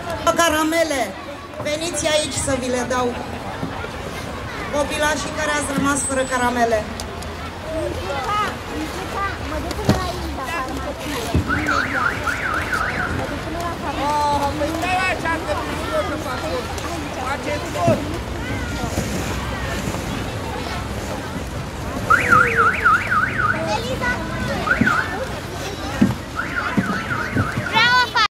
Caramele, veniți aici să vi le dau. Copilașii care ați rămas fără caramele. Mă duc până la Ilda, păi stai la această să faceți